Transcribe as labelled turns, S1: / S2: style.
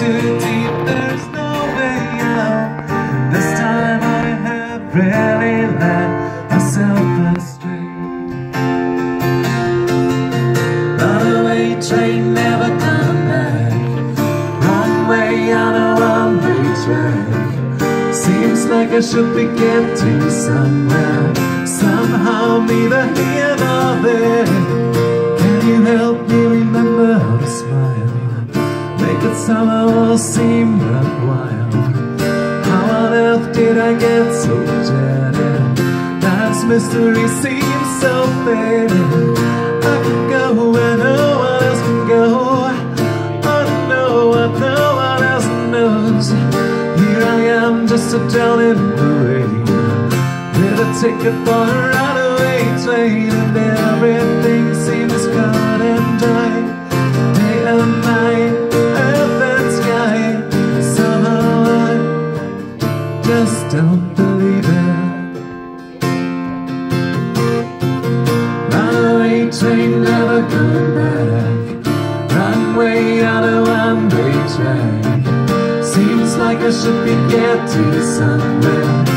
S1: too deep, there's no way out. This time I have really led myself astray. Runaway train, never come back. Runway on a one-way track. Seems like I should be getting somewhere. Somehow neither here nor there. Can you help me remember how to smile? Make it somehow all seem worthwhile. How on earth did I get so jaded? Life's mystery seems so faded. I can go where no one else can go. I know what no one else knows. Here I am, just a down in the rain, with a ticket for a runaway train. And everything seems cut and dry, day and night, earth and sky. Somehow I just don't believe it. Runaway train, never coming back. Runway on a one-way track. Seems like I should be getting somewhere.